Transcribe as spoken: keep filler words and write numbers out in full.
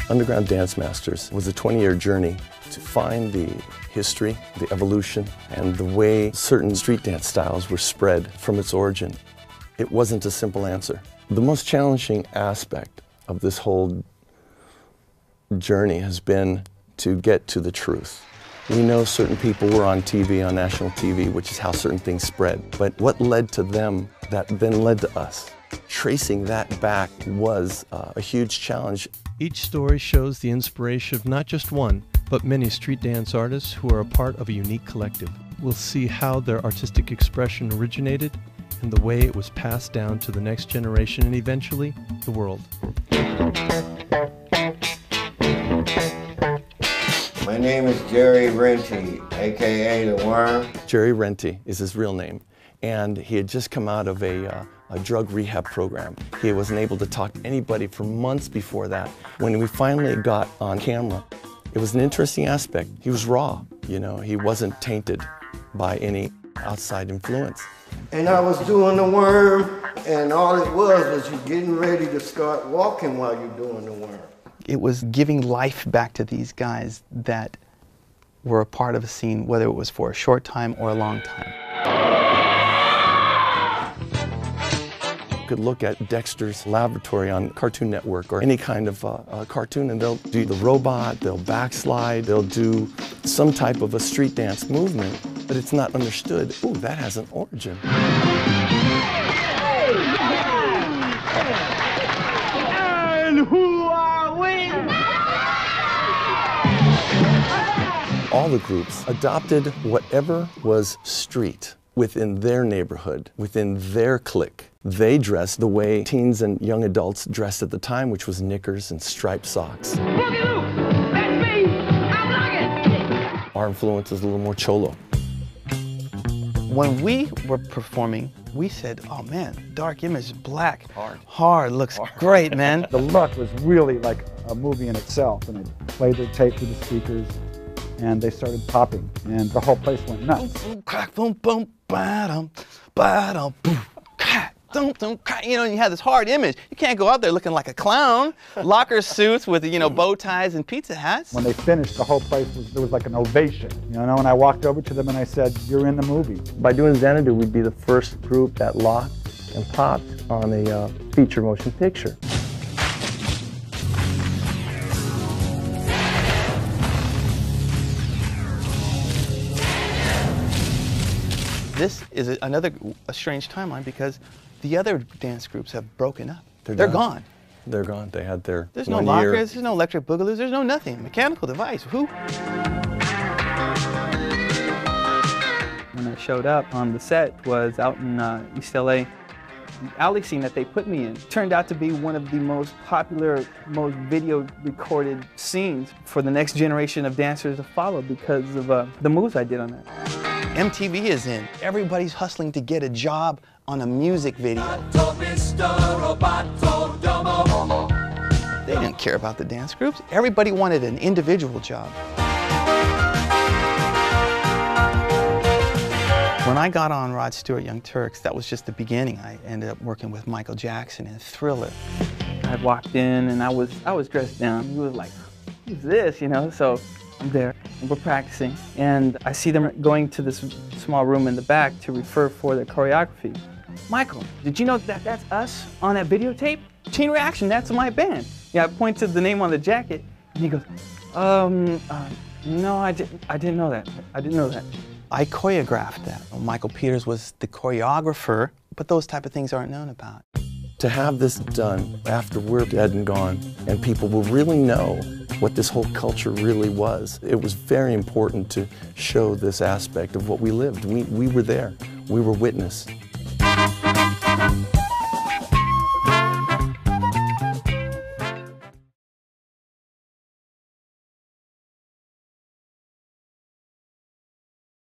Underground Dance Masters was a twenty-year journey to find the history, the evolution, and the way certain street dance styles were spread from its origin. It wasn't a simple answer. The most challenging aspect of this whole journey has been to get to the truth. We know certain people were on T V, on national T V, which is how certain things spread. But what led to them that then led to us? Tracing that back was uh, a huge challenge. Each story shows the inspiration of not just one, but many street dance artists who are a part of a unique collective. We'll see how their artistic expression originated and the way it was passed down to the next generation and eventually the world. My name is Jerry Renty, aka The Worm. Jerry Renty is his real name, and he had just come out of a, uh, a drug rehab program. He wasn't able to talk to anybody for months before that. When we finally got on camera, it was an interesting aspect. He was raw, you know, he wasn't tainted by any outside influence. And I was doing the worm, and all it was was you getting ready to start walking while you're doing the worm. It was giving life back to these guys that were a part of a scene, whether it was for a short time or a long time. You could look at Dexter's Laboratory on Cartoon Network or any kind of uh, uh, cartoon, and they'll do the robot, they'll backslide, they'll do some type of a street dance movement, but it's not understood. Ooh, that has an origin. And who are we? All the groups adopted whatever was street within their neighborhood, within their clique. They dressed the way teens and young adults dressed at the time, which was knickers and striped socks. Boogie Lou, that's me. I like it. Our influence is a little more cholo. When we were performing, we said, oh man, Dark Image, black, Hard. hard, looks Hard. great, man. The look was really like a movie in itself, and they played their tape through the speakers, and they started popping, and the whole place went nuts. Boom, boom, crack, boom, boom, ba-dum, ba-dum, boom, crack, boom, boom, crack. You know, you have this hard image. You can't go out there looking like a clown. Locker suits with, you know, bow ties and pizza hats. When they finished, the whole place was, there was like an ovation, you know, and I walked over to them and I said, you're in the movie. By doing Xanadu, we'd be the first group that locked and popped on a uh, feature motion picture. This is a, another a strange timeline because the other dance groups have broken up. They're, They're gone. gone. They're gone. They had their There's no one lockers, year. there's no electric boogaloos, there's no nothing. Mechanical device, who? When I showed up on the set was out in uh, East L A. The alley scene that they put me in turned out to be one of the most popular, most video recorded scenes for the next generation of dancers to follow because of uh, the moves I did on that. M T V is in. Everybody's hustling to get a job on a music video. They didn't care about the dance groups. Everybody wanted an individual job. When I got on Rod Stewart Young Turks, that was just the beginning. I ended up working with Michael Jackson in Thriller. I walked in and I was I was dressed down. He was like, who's this, you know? So I'm there, and we're practicing, and I see them going to this small room in the back to refer for their choreography. Michael, did you know that that's us on that videotape? Chain Reaction, that's my band. Yeah, I point to the name on the jacket, and he goes, um, uh, no, I didn't, I didn't know that. I didn't know that. I choreographed that. Michael Peters was the choreographer, but those type of things aren't known about. To have this done after we're dead and gone, and people will really know what this whole culture really was, it was very important to show this aspect of what we lived. We, we were there. We were witness.